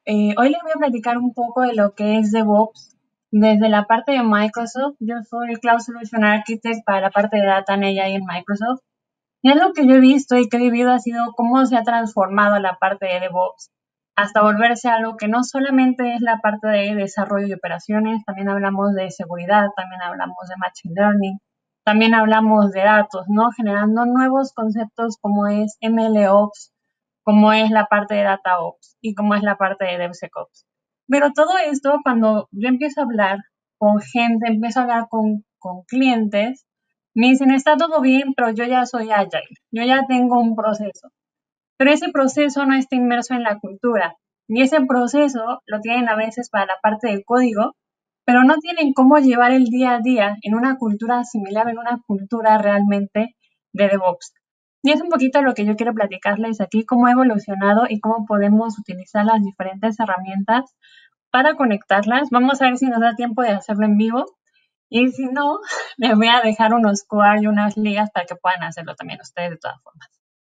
Hoy les voy a platicar un poco de lo que es DevOps. Desde la parte de Microsoft, yo soy Cloud Solution Architect para la parte de Data and AI en Microsoft. Y algo que yo he visto y que he vivido ha sido cómo se ha transformado la parte de DevOps hasta volverse algo que no solamente es la parte de desarrollo y operaciones, también hablamos de seguridad, también hablamos de machine learning, también hablamos de datos, ¿no? Generando nuevos conceptos como es MLOps, como es la parte de DataOps y como es la parte de DevSecOps. Pero todo esto, cuando yo empiezo a hablar con gente, empiezo a hablar con clientes, me dicen, está todo bien, pero yo ya soy agile, yo ya tengo un proceso. Pero ese proceso no está inmerso en la cultura. Y ese proceso lo tienen a veces para la parte del código, pero no tienen cómo llevar el día a día en una cultura similar, en una cultura realmente de DevOps. Y es un poquito lo que yo quiero platicarles aquí, cómo ha evolucionado y cómo podemos utilizar las diferentes herramientas para conectarlas. Vamos a ver si nos da tiempo de hacerlo en vivo. Y si no, les voy a dejar unos QR y unas ligas para que puedan hacerlo también ustedes de todas formas.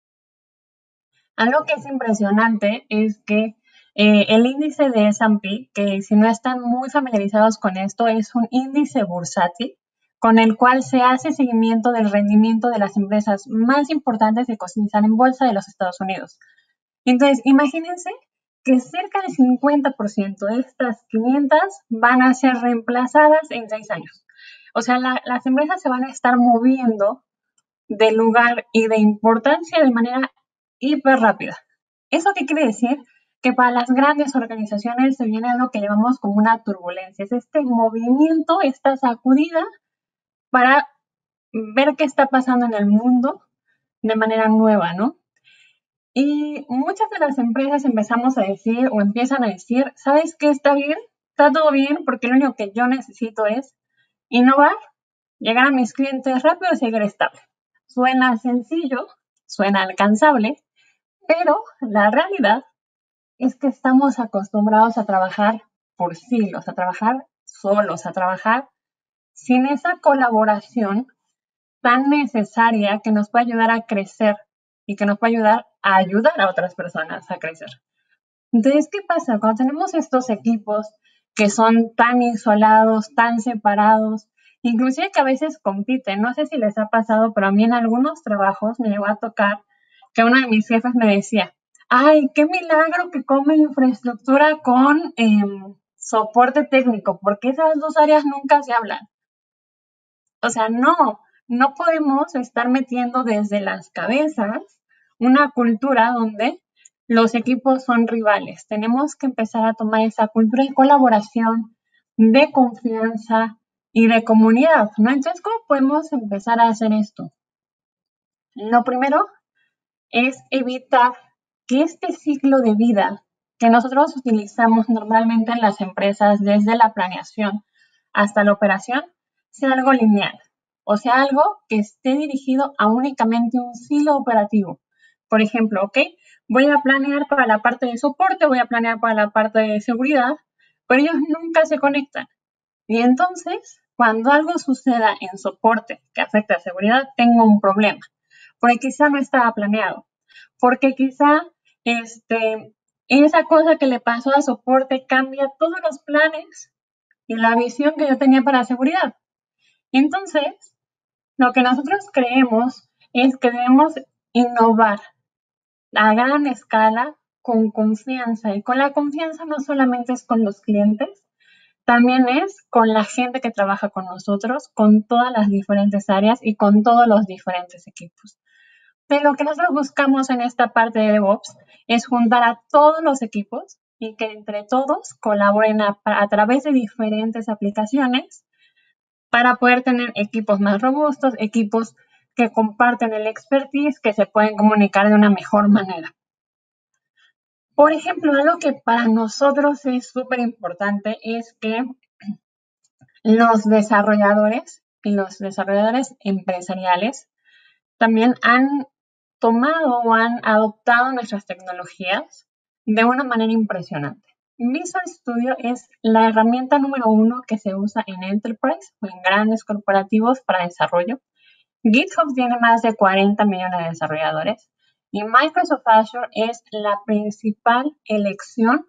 Algo que es impresionante es que el índice de S&P, que si no están muy familiarizados con esto, es un índice bursátil con el cual se hace seguimiento del rendimiento de las empresas más importantes que cotizan en bolsa de los Estados Unidos. Entonces, imagínense que cerca del 50% de estas 500 van a ser reemplazadas en 6 años. O sea, las empresas se van a estar moviendo de lugar y de importancia de manera hiper rápida. ¿Eso qué quiere decir? Que para las grandes organizaciones se viene algo que llamamos como una turbulencia. Es este movimiento, esta sacudida para ver qué está pasando en el mundo de manera nueva, ¿no? Y muchas de las empresas empezamos a decir o empiezan a decir, ¿sabes qué está bien? Está todo bien porque lo único que yo necesito es innovar, llegar a mis clientes rápido y seguir estable. Suena sencillo, suena alcanzable, pero la realidad es que estamos acostumbrados a trabajar por silos, a trabajar solos, a trabajar sin esa colaboración tan necesaria que nos puede ayudar a crecer y que nos puede ayudar a otras personas a crecer. Entonces, ¿qué pasa? Cuando tenemos estos equipos que son tan isolados, tan separados, inclusive que a veces compiten, no sé si les ha pasado, pero a mí en algunos trabajos me llegó a tocar que uno de mis jefes me decía, ay, qué milagro que come infraestructura con soporte técnico, porque esas dos áreas nunca se hablan. O sea, no podemos estar metiendo desde las cabezas una cultura donde los equipos son rivales. Tenemos que empezar a tomar esa cultura de colaboración, de confianza y de comunidad, ¿no? Entonces, ¿cómo podemos empezar a hacer esto? Lo primero es evitar que este ciclo de vida que nosotros utilizamos normalmente en las empresas desde la planeación hasta la operación sea algo lineal, o sea, algo que esté dirigido a únicamente un silo operativo. Por ejemplo, ok, voy a planear para la parte de soporte, voy a planear para la parte de seguridad, pero ellos nunca se conectan. Y entonces, cuando algo suceda en soporte que afecte a seguridad, tengo un problema, porque quizá no estaba planeado, porque quizá esa cosa que le pasó a soporte cambia todos los planes y la visión que yo tenía para seguridad. Entonces, lo que nosotros creemos es que debemos innovar a gran escala con confianza. Y con la confianza no solamente es con los clientes, también es con la gente que trabaja con nosotros, con todas las diferentes áreas y con todos los diferentes equipos. De lo que nosotros buscamos en esta parte de DevOps es juntar a todos los equipos y que entre todos colaboren a través de diferentes aplicaciones para poder tener equipos más robustos, equipos que comparten el expertise, que se pueden comunicar de una mejor manera. Por ejemplo, algo que para nosotros es súper importante es que los desarrolladores y los desarrolladores empresariales también han tomado o han adoptado nuestras tecnologías de una manera impresionante. Visual Studio es la herramienta número 1 que se usa en Enterprise o en grandes corporativos para desarrollo. GitHub tiene más de 40 millones de desarrolladores y Microsoft Azure es la principal elección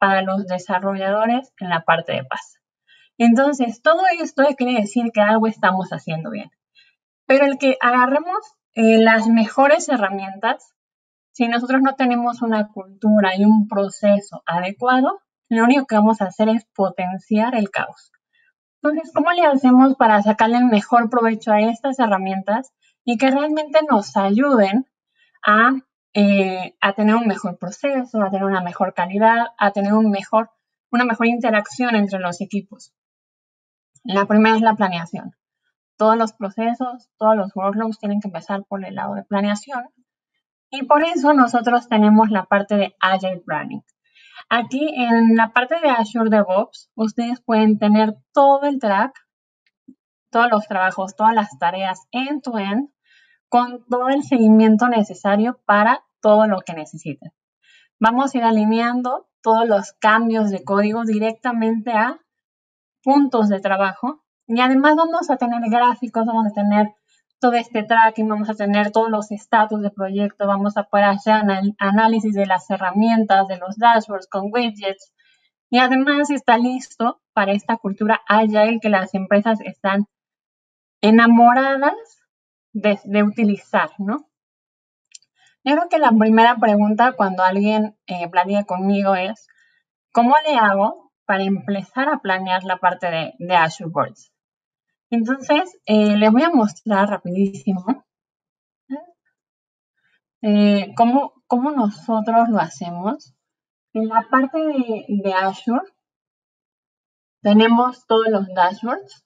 para los desarrolladores en la parte de paz. Entonces, todo esto quiere decir que algo estamos haciendo bien. Pero el que agarremos las mejores herramientas, si nosotros no tenemos una cultura y un proceso adecuado, lo único que vamos a hacer es potenciar el caos. Entonces, ¿cómo le hacemos para sacarle el mejor provecho a estas herramientas y que realmente nos ayuden a tener un mejor proceso, a tener una mejor calidad, a tener una mejor interacción entre los equipos? La primera es la planeación. Todos los procesos, todos los workflows tienen que empezar por el lado de planeación. Y por eso nosotros tenemos la parte de Agile Planning. Aquí en la parte de Azure DevOps, ustedes pueden tener todo el track, todos los trabajos, todas las tareas end-to-end, con todo el seguimiento necesario para todo lo que necesiten. Vamos a ir alineando todos los cambios de código directamente a puntos de trabajo. Y además vamos a tener gráficos, vamos a tener todo este tracking, vamos a tener todos los estatus de proyecto, vamos a poder hacer análisis de las herramientas, de los dashboards con widgets. Y además está listo para esta cultura Agile que las empresas están enamoradas de utilizar, ¿no? Yo creo que la primera pregunta cuando alguien planea conmigo es, ¿cómo le hago para empezar a planear la parte de Azure Boards? Entonces, les voy a mostrar rapidísimo cómo nosotros lo hacemos. En la parte de Azure tenemos todos los dashboards.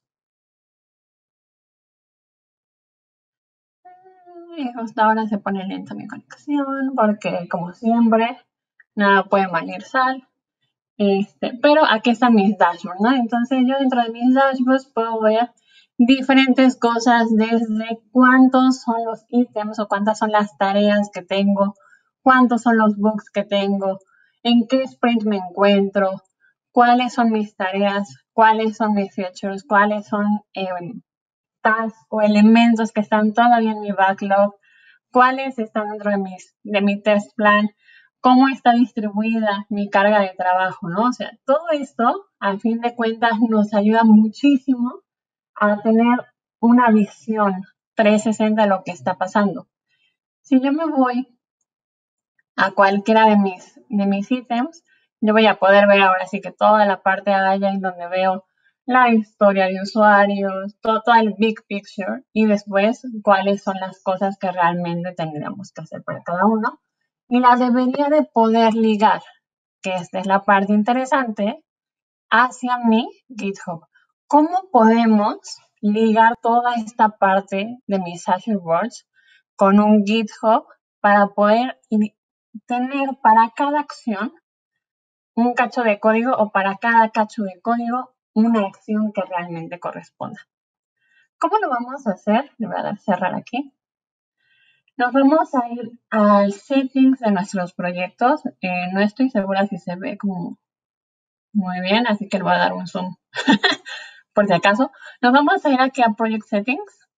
Y justo ahora se pone lenta mi conexión porque, como siempre, nada puede mal ir sal. Pero aquí están mis dashboards, ¿no? Entonces yo dentro de mis dashboards puedo ver diferentes cosas desde cuántos son los ítems o cuántas son las tareas que tengo, cuántos son los bugs que tengo, en qué sprint me encuentro, cuáles son mis tareas, cuáles son mis features, cuáles son tasks o elementos que están todavía en mi backlog, cuáles están dentro de mi test plan, cómo está distribuida mi carga de trabajo, ¿no? O sea, todo esto, al fin de cuentas, nos ayuda muchísimo a tener una visión 360 de lo que está pasando. Si yo me voy a cualquiera de mis ítems, yo voy a poder ver ahora sí que toda la parte allá en donde veo la historia de usuarios, todo el big picture y después cuáles son las cosas que realmente tendríamos que hacer para cada uno. Y la debería de poder ligar, que esta es la parte interesante, hacia mi GitHub. ¿Cómo podemos ligar toda esta parte de mis Azure Boards con un GitHub para poder tener para cada acción un cacho de código o para cada cacho de código una acción que realmente corresponda? ¿Cómo lo vamos a hacer? Le voy a dar a cerrar aquí. Nos vamos a ir al settings de nuestros proyectos. No estoy segura si se ve como muy bien, así que le voy a dar un zoom por si acaso. Nos vamos a ir aquí a Project Settings.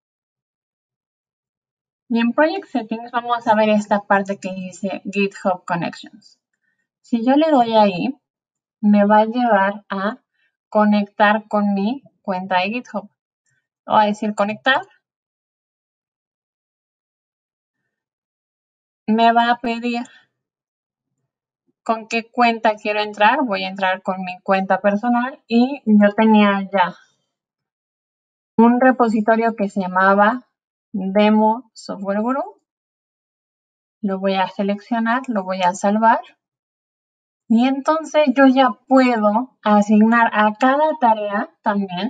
Y en Project Settings vamos a ver esta parte que dice GitHub Connections. Si yo le doy ahí, me va a llevar a conectar con mi cuenta de GitHub. Voy a decir conectar. Me va a pedir con qué cuenta quiero entrar. Voy a entrar con mi cuenta personal y yo tenía ya un repositorio que se llamaba Demo Software Guru. Lo voy a seleccionar, lo voy a salvar. Y entonces yo ya puedo asignar a cada tarea también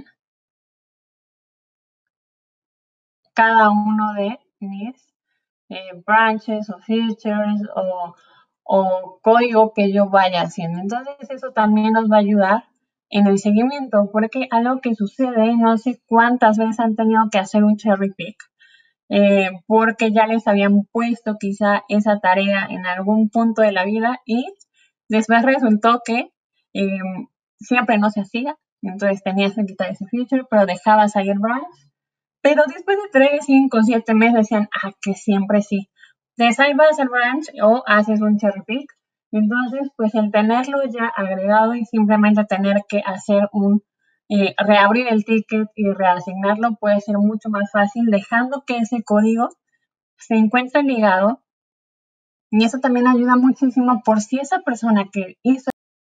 cada uno de mis branches o features o código que yo vaya haciendo. Entonces eso también nos va a ayudar en el seguimiento, porque algo que sucede, no sé cuántas veces han tenido que hacer un cherry pick, porque ya les habían puesto quizá esa tarea en algún punto de la vida y después resultó que siempre no se hacía, entonces tenías que quitar ese feature, pero dejabas ahí el branch. Pero después de 3, 5, 7 meses decían, que siempre sí. Te salvas el branch o haces un cherry pick Entonces, pues el tenerlo ya agregado y simplemente tener que hacer reabrir el ticket y reasignarlo puede ser mucho más fácil, dejando que ese código se encuentre ligado. Y eso también ayuda muchísimo por si esa persona que hizo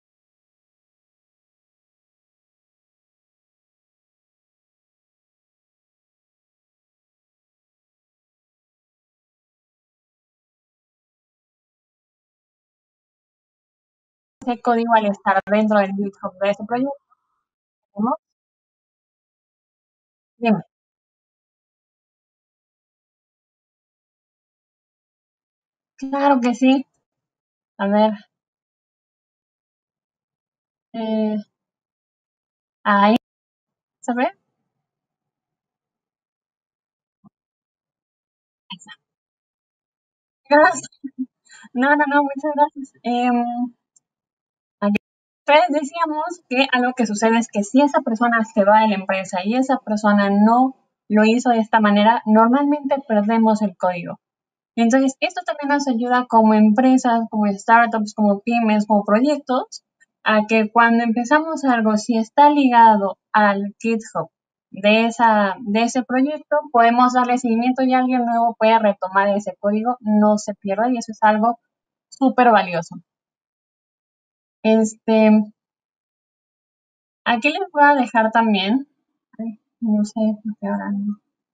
ese código al estar dentro del GitHub de ese proyecto, ¿no? Dime. Claro que sí. A ver, eh, ahí, ¿se ve? Gracias. No, muchas gracias. Entonces decíamos que algo que sucede es que si esa persona se va de la empresa y esa persona no lo hizo de esta manera, normalmente perdemos el código. Entonces, esto también nos ayuda como empresas, como startups, como pymes, como proyectos, a que cuando empezamos algo, si está ligado al GitHub de ese proyecto, podemos darle seguimiento y alguien nuevo puede retomar ese código, no se pierda y eso es algo súper valioso. Este, Aquí les voy a dejar también, ay, no sé por qué ahora no.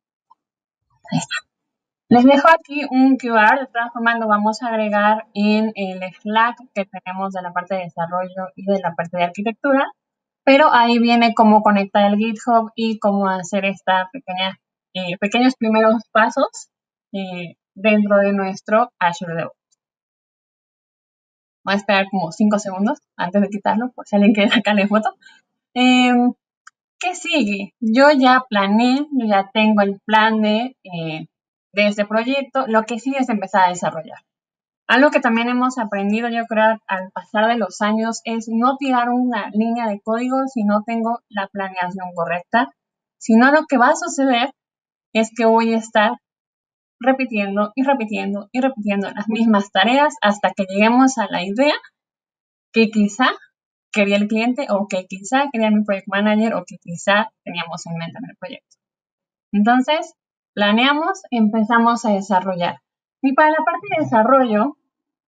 Ahí está. Les dejo aquí un QR, de todas formas lo vamos a agregar en el Slack que tenemos de la parte de desarrollo y de la parte de arquitectura, pero ahí viene cómo conectar el GitHub y cómo hacer esta pequeños primeros pasos dentro de nuestro Azure DevOps. Voy a esperar como 5 segundos antes de quitarlo, por si alguien quiere sacarle foto. Eh, ¿Qué sigue? Yo ya planeé, yo ya tengo el plan de este proyecto. Lo que sigue es empezar a desarrollar. Algo que también hemos aprendido, yo creo, al pasar de los años es no tirar una línea de código si no tengo la planeación correcta, sino lo que va a suceder es que voy a estar repitiendo y repitiendo y repitiendo las mismas tareas hasta que lleguemos a la idea que quizá quería el cliente o que quizá quería mi project manager o que quizá teníamos en mente en el proyecto. Entonces, planeamos, empezamos a desarrollar. Y para la parte de desarrollo,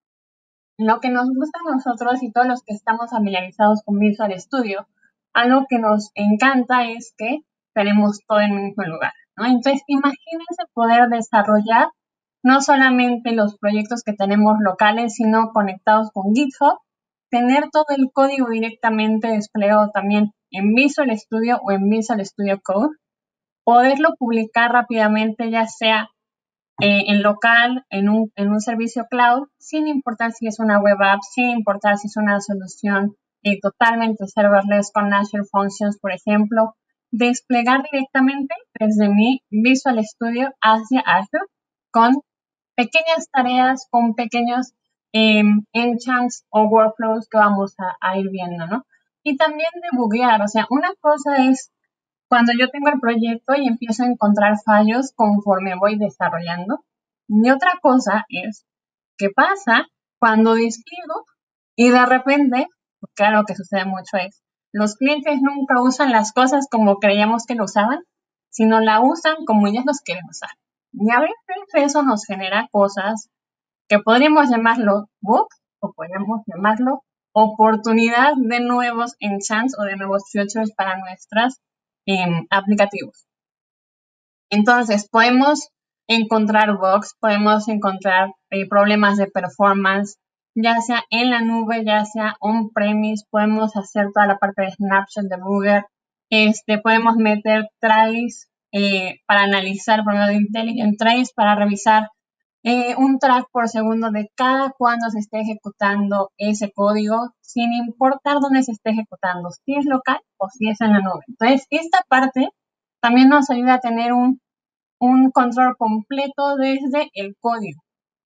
lo que nos gusta a nosotros y todos los que estamos familiarizados con Visual Studio, algo que nos encanta es que tenemos todo en un mismo lugar, ¿no? Entonces, imagínense poder desarrollar no solamente los proyectos que tenemos locales, sino conectados con GitHub, tener todo el código directamente desplegado también en Visual Studio o en Visual Studio Code, poderlo publicar rápidamente, ya sea en local, en un servicio cloud, sin importar si es una web app, sin importar si es una solución totalmente serverless con Azure Functions, por ejemplo, desplegar directamente desde mi Visual Studio hacia Azure con pequeñas tareas, con pequeños enchants o workflows que vamos a ir viendo, ¿no? Y también debuguear, o sea, una cosa es cuando yo tengo el proyecto y empiezo a encontrar fallos conforme voy desarrollando. Y otra cosa es, ¿qué pasa cuando despliego y de repente, porque algo que sucede mucho es, los clientes nunca usan las cosas como creíamos que lo usaban, sino la usan como ellos los quieren usar. Y a veces eso nos genera cosas que podríamos llamarlo bugs o podríamos llamarlo oportunidad de nuevos enchants o de nuevos features para nuestras aplicativos. Entonces, podemos encontrar bugs, podemos encontrar problemas de performance, ya sea en la nube, ya sea on-premise, podemos hacer toda la parte de snapshot, debugger, podemos meter tries para analizar por medio de intelligent trace, para revisar un track por segundo de cada cuando se esté ejecutando ese código, sin importar dónde se esté ejecutando, si es local o si es en la nube. Entonces, esta parte también nos ayuda a tener un control completo desde el código.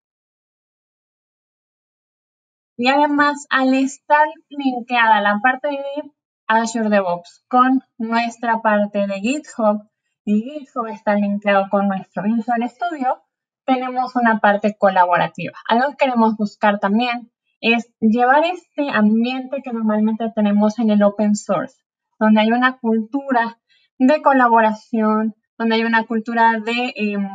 Y además, al estar linkeada la parte de Azure DevOps con nuestra parte de GitHub, y GitHub está linkeado con nuestro Visual Studio, tenemos una parte colaborativa. Algo que queremos buscar también es llevar este ambiente que normalmente tenemos en el open source, donde hay una cultura de colaboración, donde hay una cultura de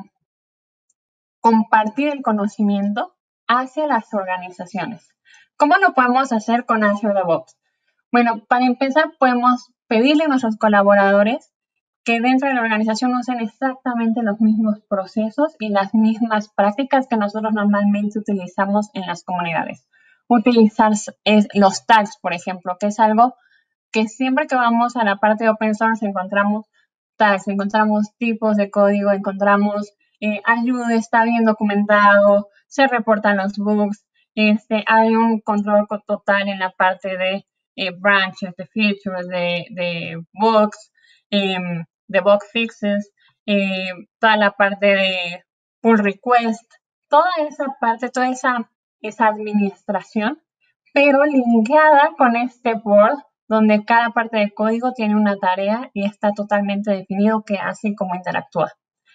compartir el conocimiento hacia las organizaciones. ¿Cómo lo podemos hacer con Azure DevOps? Bueno, para empezar podemos pedirle a nuestros colaboradores que dentro de la organización usen exactamente los mismos procesos y las mismas prácticas que nosotros normalmente utilizamos en las comunidades. Utilizar los tags, por ejemplo, que es algo que siempre que vamos a la parte de open source encontramos tags, encontramos tipos de código, encontramos ayuda, está bien documentado, se reportan los bugs, hay un control total en la parte de branches, de features, de bugs, de bug fixes, toda la parte de pull request, toda esa parte, toda esa administración, pero linkeada con este board donde cada parte del código tiene una tarea y está totalmente definido qué hace y cómo interactúa.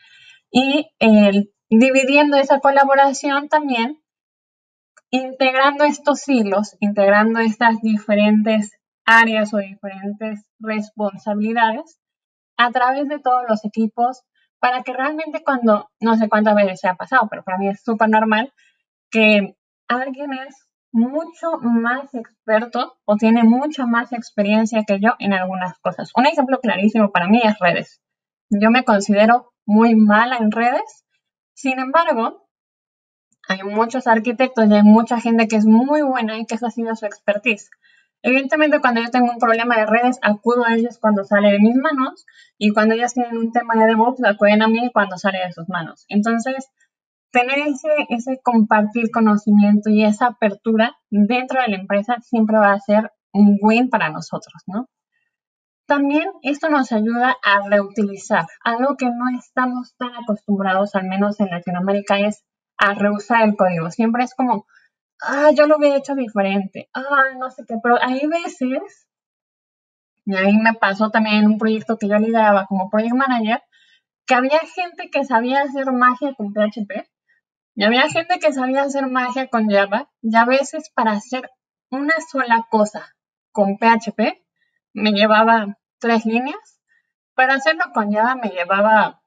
Y dividiendo esa colaboración también, integrando estos hilos, integrando estas diferentes áreas o diferentes responsabilidades a través de todos los equipos para que realmente cuando, no sé cuántas veces se ha pasado, pero para mí es súper normal que alguien es mucho más experto o tiene mucha más experiencia que yo en algunas cosas. Un ejemplo clarísimo para mí es redes. Yo me considero muy mala en redes, sin embargo, hay muchos arquitectos y hay mucha gente que es muy buena y que esa ha sido su expertise. Evidentemente, cuando yo tengo un problema de redes, acudo a ellos cuando sale de mis manos y cuando ellos tienen un tema de DevOps, acuden a mí cuando sale de sus manos. Entonces, tener ese compartir conocimiento y esa apertura dentro de la empresa siempre va a ser un win para nosotros, ¿no? También esto nos ayuda a reutilizar. Algo que no estamos tan acostumbrados, al menos en Latinoamérica, es a reusar el código. Siempre es como, yo lo hubiera hecho diferente, no sé qué, pero hay veces, y ahí me pasó también en un proyecto que yo lideraba como project manager, que había gente que sabía hacer magia con PHP y había gente que sabía hacer magia con Java y a veces para hacer una sola cosa con PHP me llevaba 3 líneas, para hacerlo con Java me llevaba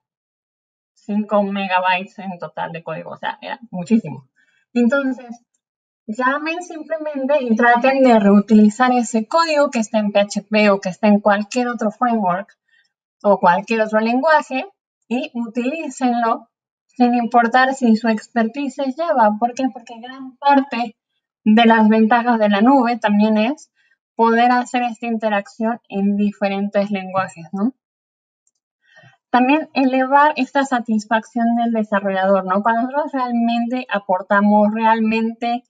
5 megabytes en total de código, o sea, era muchísimo. Entonces, llamen simplemente y traten de reutilizar ese código que está en PHP o que está en cualquier otro framework o cualquier otro lenguaje y utilícenlo sin importar si su expertise es Java. ¿Por qué? Porque gran parte de las ventajas de la nube también es poder hacer esta interacción en diferentes lenguajes, ¿no? También elevar esta satisfacción del desarrollador, ¿no? Cuando nosotros realmente aportamos, realmente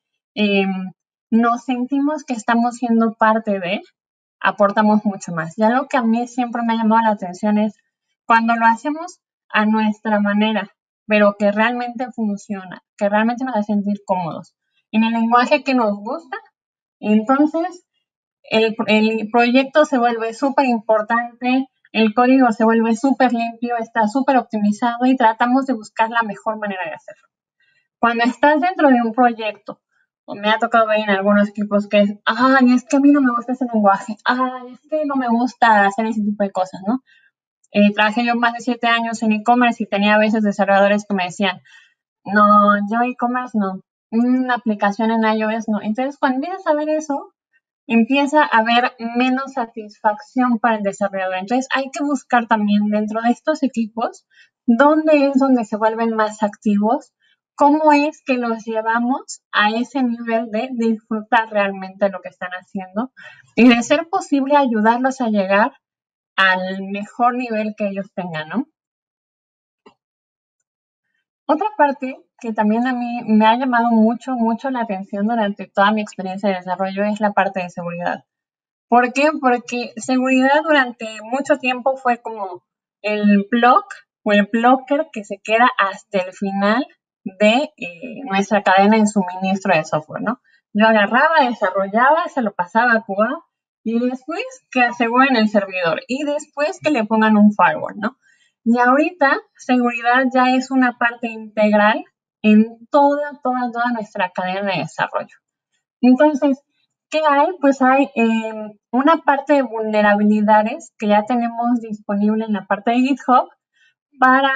nos sentimos que estamos siendo parte de, aportamos mucho más. Y algo que a mí siempre me ha llamado la atención es cuando lo hacemos a nuestra manera, pero que realmente funciona, que realmente nos hace sentir cómodos, en el lenguaje que nos gusta, entonces el proyecto se vuelve súper importante, el código se vuelve súper limpio, está súper optimizado y tratamos de buscar la mejor manera de hacerlo. Cuando estás dentro de un proyecto, o me ha tocado ver en algunos equipos que es que a mí no me gusta ese lenguaje, es que no me gusta hacer ese tipo de cosas, ¿no? Trabajé yo más de 7 años en e-commerce y tenía a veces desarrolladores que me decían, no, yo e-commerce no, una aplicación en iOS no. Entonces, cuando empiezas a ver eso, empieza a haber menos satisfacción para el desarrollador. Entonces, hay que buscar también dentro de estos equipos dónde es donde se vuelven más activos, cómo es que los llevamos a ese nivel de disfrutar realmente lo que están haciendo y de ser posible ayudarlos a llegar al mejor nivel que ellos tengan, ¿no? Otra parte que también a mí me ha llamado mucho, mucho la atención durante toda mi experiencia de desarrollo es la parte de seguridad. ¿Por qué? Porque seguridad durante mucho tiempo fue como el block o el blocker que se queda hasta el final de nuestra cadena de suministro de software, ¿no? Yo agarraba, desarrollaba, se lo pasaba a Cuba y después que aseguren el servidor y después que le pongan un firewall, ¿no? Y ahorita seguridad ya es una parte integral en toda nuestra cadena de desarrollo. Entonces, ¿qué hay? Pues hay una parte de vulnerabilidades que ya tenemos disponible en la parte de GitHub para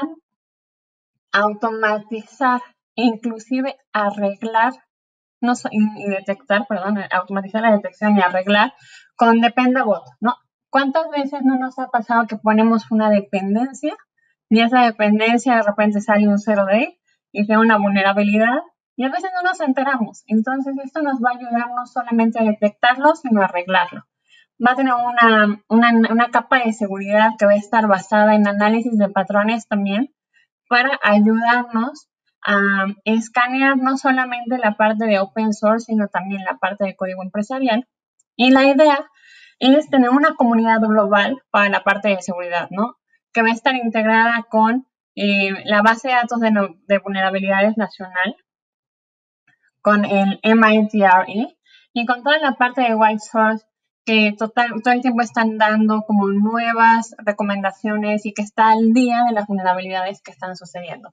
automatizar e inclusive arreglar y detectar, perdón, automatizar la detección y arreglar con Dependabot, ¿no? ¿Cuántas veces no nos ha pasado que ponemos una dependencia y esa dependencia de repente sale un 0 day y sea una vulnerabilidad y a veces no nos enteramos? Entonces esto nos va a ayudar no solamente a detectarlo, sino a arreglarlo. Va a tener una capa de seguridad que va a estar basada en análisis de patrones también para ayudarnos a escanear no solamente la parte de open source, sino también la parte de código empresarial. Y la idea es tener una comunidad global para la parte de seguridad, ¿no? Que va a estar integrada con la base de datos de vulnerabilidades nacional, con el MITRE y con toda la parte de white source que todo el tiempo están dando como nuevas recomendaciones y que está al día de las vulnerabilidades que están sucediendo.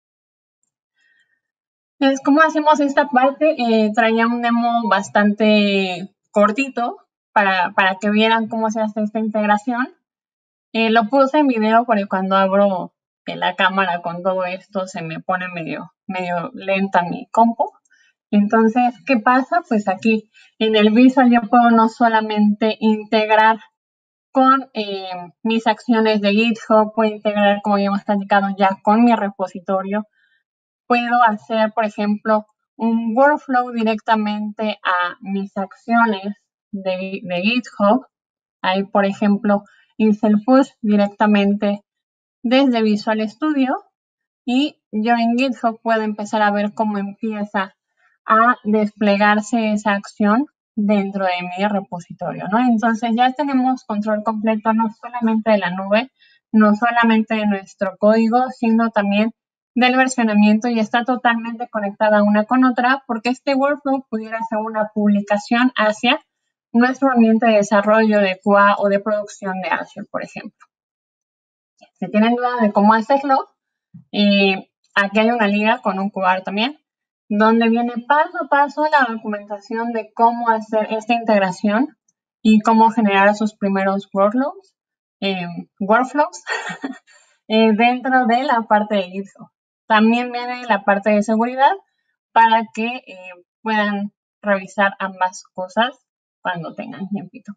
Entonces, ¿cómo hacemos esta parte? Traía un demo bastante cortito para que vieran cómo se hace esta integración. Lo puse en video porque cuando abro la cámara con todo esto se me pone medio lenta mi compu. Entonces, ¿qué pasa? Pues aquí en el Visual yo puedo no solamente integrar con mis acciones de GitHub, puedo integrar, como ya hemos platicado, ya con mi repositorio. Puedo hacer, por ejemplo, un workflow directamente a mis acciones de GitHub. Ahí, por ejemplo, hice el push directamente desde Visual Studio y yo en GitHub puedo empezar a ver cómo empieza a desplegarse esa acción dentro de mi repositorio, ¿no? Entonces ya tenemos control completo no solamente de la nube, no solamente de nuestro código, sino también del versionamiento y está totalmente conectada una con otra porque este workflow pudiera ser una publicación hacia nuestro ambiente de desarrollo de QA o de producción de Azure, por ejemplo. Si tienen duda de cómo hacerlo, aquí hay una liga con un QR también, donde viene paso a paso la documentación de cómo hacer esta integración y cómo generar sus primeros workflows dentro de la parte de GitHub. También viene la parte de seguridad para que puedan revisar ambas cosas cuando tengan tiempito.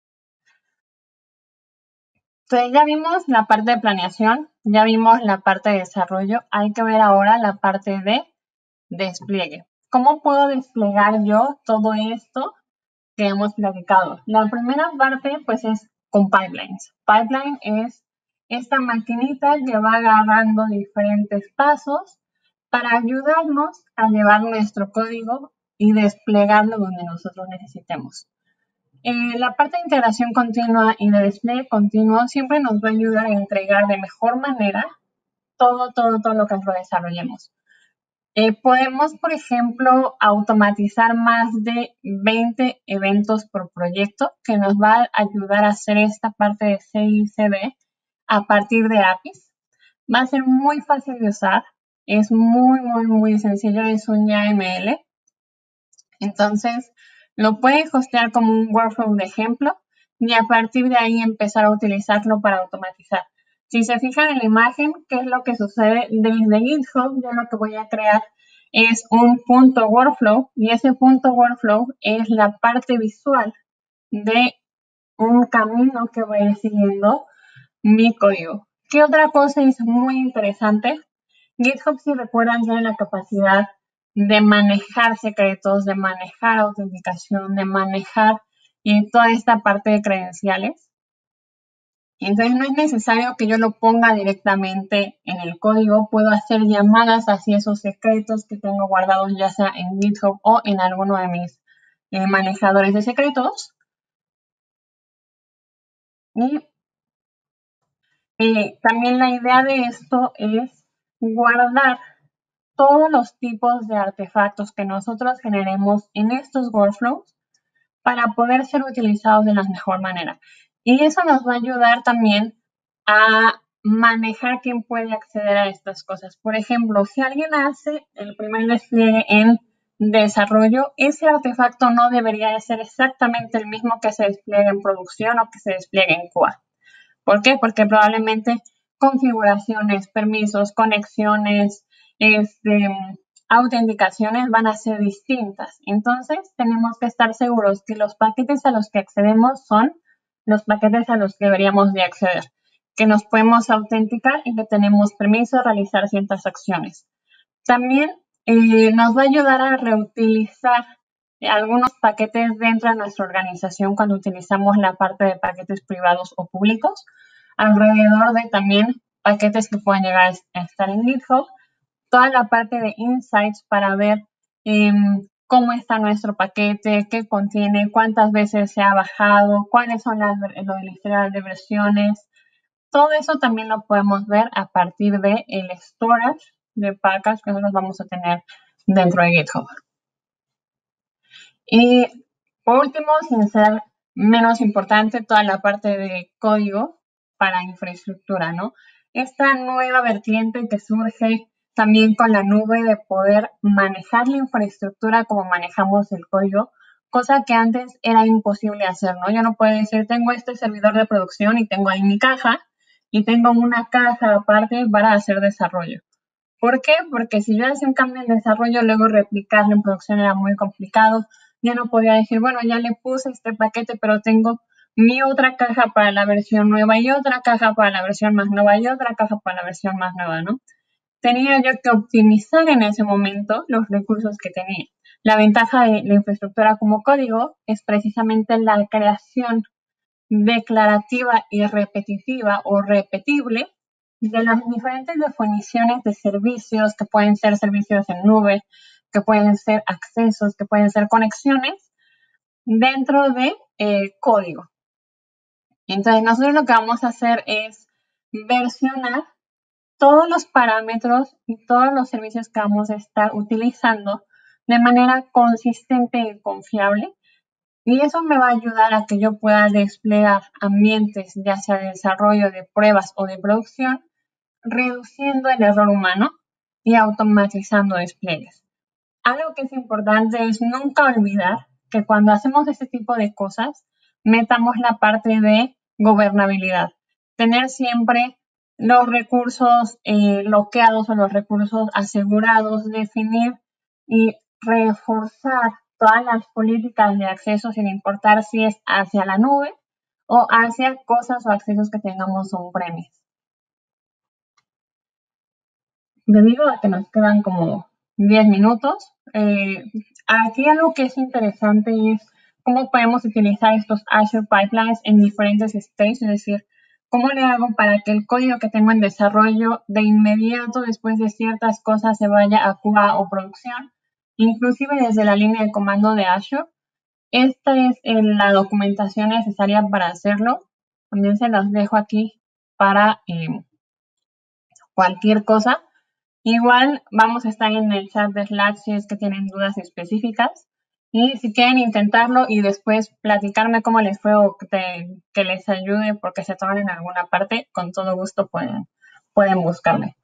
Entonces ya vimos la parte de planeación, ya vimos la parte de desarrollo, hay que ver ahora la parte de despliegue. ¿Cómo puedo desplegar yo todo esto que hemos platicado? La primera parte pues es con pipelines. Pipeline es esta maquinita que va agarrando diferentes pasos para ayudarnos a llevar nuestro código y desplegarlo donde nosotros necesitemos. La parte de integración continua y de despliegue continuo siempre nos va a ayudar a entregar de mejor manera todo lo que nosotros desarrollemos. Podemos, por ejemplo, automatizar más de 20 eventos por proyecto que nos va a ayudar a hacer esta parte de CI/CD a partir de APIs. Va a ser muy fácil de usar, es muy sencillo, es un YAML. Entonces, lo pueden hostear como un workflow de ejemplo y a partir de ahí empezar a utilizarlo para automatizar. Si se fijan en la imagen, ¿qué es lo que sucede desde GitHub? Yo lo que voy a crear es un punto workflow y ese punto workflow es la parte visual de un camino que va a ir siguiendo mi código. ¿Qué otra cosa es muy interesante? GitHub, si recuerdan, tiene la capacidad de manejar secretos, de manejar autenticación, de manejar toda esta parte de credenciales. Entonces no es necesario que yo lo ponga directamente en el código, puedo hacer llamadas hacia esos secretos que tengo guardados ya sea en GitHub o en alguno de mis manejadores de secretos. Y también la idea de esto es guardar todos los tipos de artefactos que nosotros generemos en estos workflows para poder ser utilizados de la mejor manera. Y eso nos va a ayudar también a manejar quién puede acceder a estas cosas. Por ejemplo, si alguien hace el primer despliegue en desarrollo, ese artefacto no debería de ser exactamente el mismo que se despliegue en producción o que se despliegue en QA. ¿Por qué? Porque probablemente configuraciones, permisos, conexiones, autenticaciones van a ser distintas. Entonces, tenemos que estar seguros que los paquetes a los que accedemos son los paquetes a los que deberíamos de acceder, que nos podemos autenticar y que tenemos permiso de realizar ciertas acciones. También nos va a ayudar a reutilizar algunos paquetes dentro de nuestra organización cuando utilizamos la parte de paquetes privados o públicos, alrededor de también paquetes que pueden llegar a estar en GitHub, toda la parte de insights para ver cómo está nuestro paquete, qué contiene, cuántas veces se ha bajado, cuáles son las historial de versiones. Todo eso también lo podemos ver a partir del storage de package que nosotros vamos a tener dentro de GitHub. Y por último, sin ser menos importante, toda la parte de código para infraestructura, ¿no? Esta nueva vertiente que surge también con la nube de poder manejar la infraestructura como manejamos el código, cosa que antes era imposible hacer, ¿no? Yo no puedo decir, tengo este servidor de producción y tengo ahí mi caja y tengo una caja aparte para hacer desarrollo. ¿Por qué? Porque si yo hacía un cambio en desarrollo, luego replicarlo en producción era muy complicado. Ya no podía decir, bueno, ya le puse este paquete, pero tengo mi otra caja para la versión nueva y otra caja para la versión más nueva y otra caja para la versión más nueva, ¿no? Tenía yo que optimizar en ese momento los recursos que tenía. La ventaja de la infraestructura como código es precisamente la creación declarativa y repetitiva o repetible de las diferentes definiciones de servicios, que pueden ser servicios en nube, que pueden ser accesos, que pueden ser conexiones dentro de código. Entonces, nosotros lo que vamos a hacer es versionar todos los parámetros y todos los servicios que vamos a estar utilizando de manera consistente y confiable. Y eso me va a ayudar a que yo pueda desplegar ambientes, ya sea de desarrollo, de pruebas o de producción, reduciendo el error humano y automatizando despliegues. Algo que es importante es nunca olvidar que cuando hacemos este tipo de cosas, metamos la parte de gobernabilidad. Tener siempre los recursos bloqueados o los recursos asegurados, definir y reforzar todas las políticas de acceso sin importar si es hacia la nube o hacia cosas o accesos que tengamos on-premise. Debido a que nos quedan como 10 minutos, aquí algo que es interesante es cómo podemos utilizar estos Azure Pipelines en diferentes stages, es decir, cómo le hago para que el código que tengo en desarrollo de inmediato, después de ciertas cosas, se vaya a QA o producción, inclusive desde la línea de comando de Azure. Esta es la documentación necesaria para hacerlo. También se las dejo aquí para cualquier cosa. Igual vamos a estar en el chat de Slack si es que tienen dudas específicas. Y si quieren intentarlo y después platicarme cómo les fue o que les ayude porque se toman en alguna parte, con todo gusto pueden buscarme.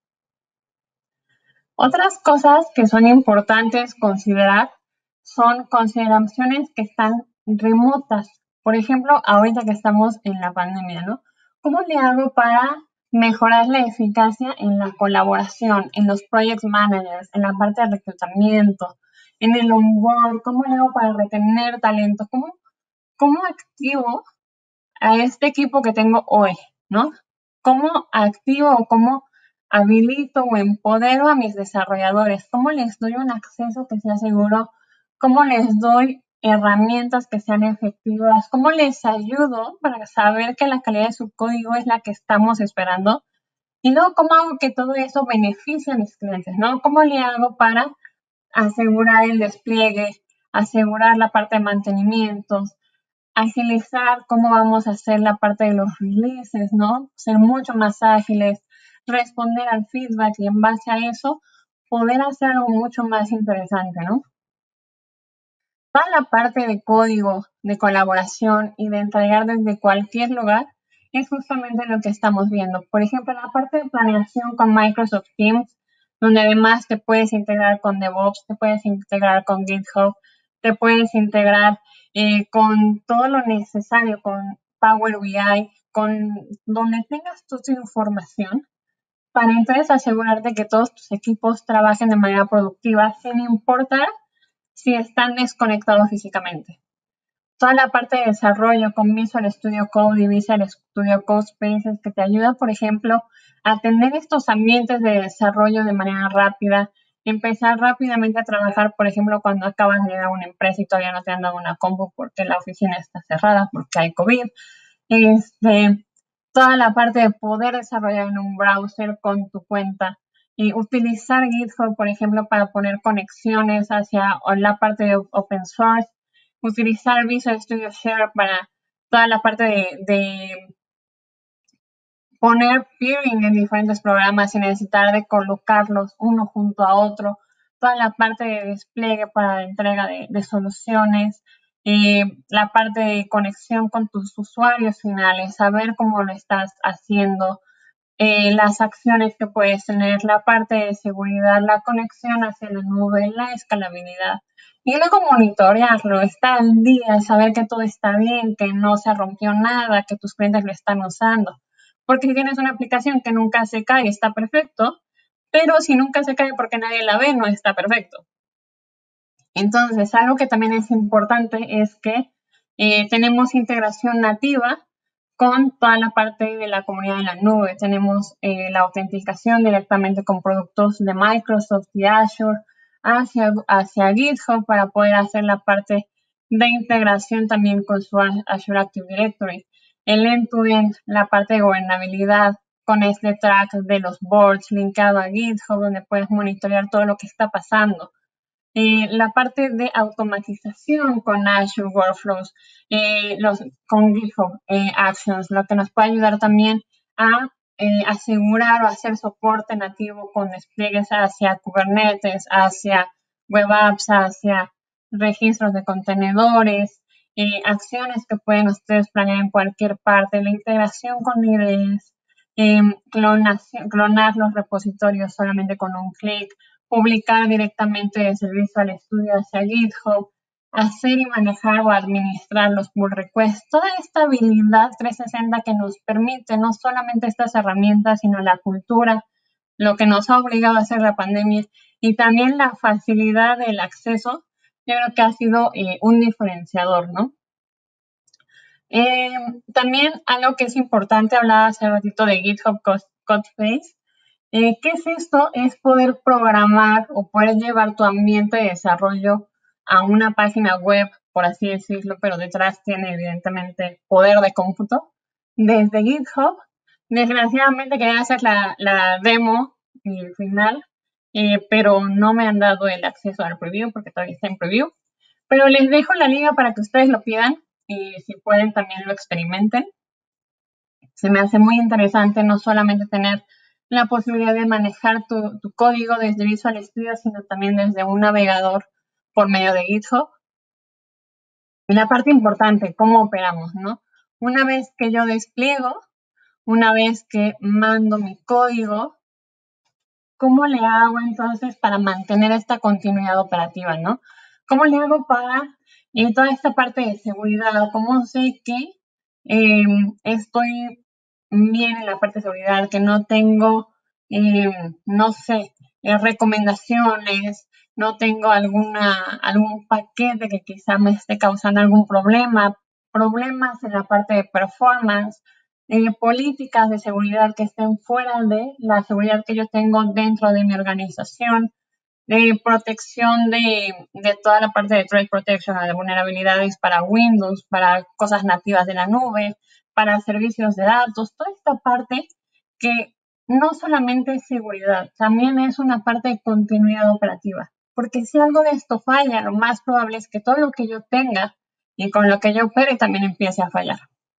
Otras cosas que son importantes considerar son consideraciones que están remotas. Por ejemplo, ahorita que estamos en la pandemia, ¿no? ¿Cómo le hago para mejorar la eficacia en la colaboración, en los project managers, en la parte de reclutamiento, en el onboard? ¿Cómo le hago para retener talento? ¿Cómo activo a este equipo que tengo hoy, ¿no? ¿Cómo activo o cómo habilito o empodero a mis desarrolladores? ¿Cómo les doy un acceso que sea seguro? ¿Cómo les doy herramientas que sean efectivas? ¿Cómo les ayudo para saber que la calidad de su código es la que estamos esperando? Y luego, ¿cómo hago que todo eso beneficie a mis clientes, ¿no? ¿Cómo le hago para asegurar el despliegue, asegurar la parte de mantenimientos, agilizar cómo vamos a hacer la parte de los releases, ¿no? Ser mucho más ágiles, responder al feedback y en base a eso poder hacer algo mucho más interesante, ¿no? Toda la parte de código, de colaboración y de entregar desde cualquier lugar es justamente lo que estamos viendo. Por ejemplo, la parte de planeación con Microsoft Teams, donde además te puedes integrar con DevOps, te puedes integrar con GitHub, te puedes integrar con todo lo necesario, con Power BI, con donde tengas tu información, para entonces asegurarte que todos tus equipos trabajen de manera productiva sin importar si están desconectados físicamente. Toda la parte de desarrollo con Visual Studio Code y Visual Studio Code Spaces que te ayuda, por ejemplo, a tener estos ambientes de desarrollo de manera rápida, empezar rápidamente a trabajar, por ejemplo, cuando acabas de llegar a una empresa y todavía no te han dado una compu porque la oficina está cerrada, porque hay COVID. Toda la parte de poder desarrollar en un browser con tu cuenta y utilizar GitHub, por ejemplo, para poner conexiones hacia la parte de open source, utilizar Visual Studio Share para toda la parte de poner peering en diferentes programas sin necesitar de colocarlos uno junto a otro, toda la parte de despliegue para la entrega de soluciones, la parte de conexión con tus usuarios finales, saber cómo lo estás haciendo, las acciones que puedes tener, la parte de seguridad, la conexión hacia la nube, la escalabilidad. Y luego monitorearlo, estar al día, saber que todo está bien, que no se rompió nada, que tus clientes lo están usando. Porque si tienes una aplicación que nunca se cae, está perfecto, pero si nunca se cae porque nadie la ve, no está perfecto. Entonces, algo que también es importante es que tenemos integración nativa con toda la parte de la comunidad de la nube. Tenemos la autenticación directamente con productos de Microsoft y Azure hacia GitHub para poder hacer la parte de integración también con su Azure Active Directory. El end-to-end, la parte de gobernabilidad con este track de los boards linkado a GitHub donde puedes monitorear todo lo que está pasando. La parte de automatización con Azure Workflows, con GitHub Actions, lo que nos puede ayudar también a asegurar o hacer soporte nativo con despliegues hacia Kubernetes, hacia Web Apps, hacia registros de contenedores, acciones que pueden ustedes planear en cualquier parte, la integración con IDEs, clonar los repositorios solamente con un clic, publicar directamente desde el Visual Studio hacia GitHub, hacer y manejar o administrar los pull requests, toda esta habilidad 360 que nos permite no solamente estas herramientas, sino la cultura, lo que nos ha obligado a hacer la pandemia y también la facilidad del acceso, yo creo que ha sido un diferenciador, ¿no? También algo que es importante, hablaba hace ratito de GitHub Codebase. ¿Qué es esto? Es poder programar o poder llevar tu ambiente de desarrollo a una página web, por así decirlo, pero detrás tiene evidentemente poder de cómputo. Desde GitHub, desgraciadamente quería hacer la demo final, pero no me han dado el acceso al preview porque todavía está en preview. Pero les dejo la liga para que ustedes lo pidan y si pueden también lo experimenten. Se me hace muy interesante no solamente tener la posibilidad de manejar tu código desde Visual Studio, sino también desde un navegador por medio de GitHub. Y la parte importante, cómo operamos, ¿no? Una vez que yo despliego, una vez que mando mi código, ¿cómo le hago entonces para mantener esta continuidad operativa, ¿no? ¿Cómo le hago para toda esta parte de seguridad? ¿Cómo sé que estoy bien en la parte de seguridad, que no tengo, no sé, recomendaciones, no tengo algún paquete que quizá me esté causando algún problema, problemas en la parte de performance, políticas de seguridad que estén fuera de la seguridad que yo tengo dentro de mi organización, de protección de toda la parte de threat protection, de vulnerabilidades para Windows, para cosas nativas de la nube, para servicios de datos, toda esta parte que no solamente es seguridad, también es una parte de continuidad operativa. Porque si algo de esto falla, lo más probable es que todo lo que yo tenga y con lo que yo opere también empiece a fallar.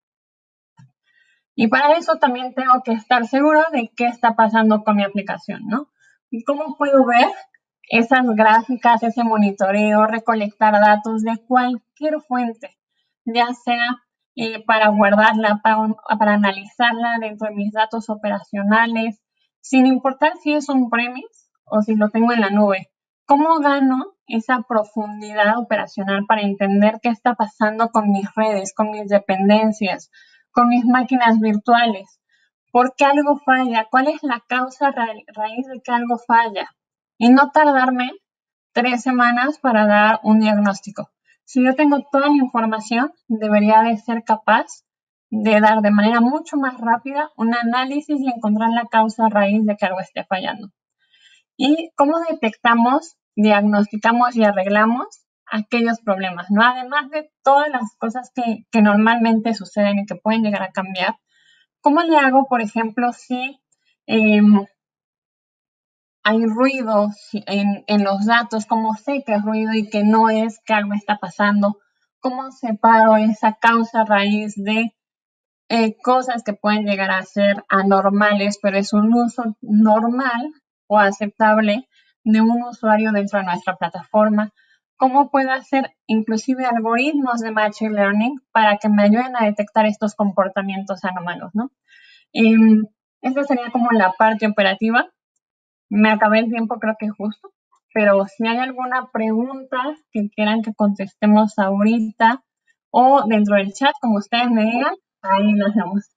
Y para eso también tengo que estar seguro de qué está pasando con mi aplicación, ¿no? ¿Y cómo puedo ver esas gráficas, ese monitoreo, recolectar datos de cualquier fuente, ya sea para guardarla, para analizarla dentro de mis datos operacionales, sin importar si es un premise o si lo tengo en la nube. ¿Cómo gano esa profundidad operacional para entender qué está pasando con mis redes, con mis dependencias, con mis máquinas virtuales? ¿Por qué algo falla? ¿Cuál es la causa raíz de que algo falla? Y no tardarme 3 semanas para dar un diagnóstico. Si yo tengo toda la información, debería de ser capaz de dar de manera mucho más rápida un análisis y encontrar la causa raíz de que algo esté fallando. ¿Y cómo detectamos, diagnosticamos y arreglamos aquellos problemas? ¿No? Además de todas las cosas que normalmente suceden y que pueden llegar a cambiar, ¿cómo le hago, por ejemplo, si eh, hay ruido en los datos? ¿Cómo sé que es ruido y que no es que algo está pasando? ¿Cómo separo esa causa raíz de cosas que pueden llegar a ser anormales, pero es un uso normal o aceptable de un usuario dentro de nuestra plataforma? ¿Cómo puedo hacer inclusive algoritmos de Machine Learning para que me ayuden a detectar estos comportamientos anómalos, ¿no? Esta sería como la parte operativa. Me acabé el tiempo, creo que justo, pero si hay alguna pregunta que quieran que contestemos ahorita o dentro del chat, como ustedes me digan, ahí lo hacemos.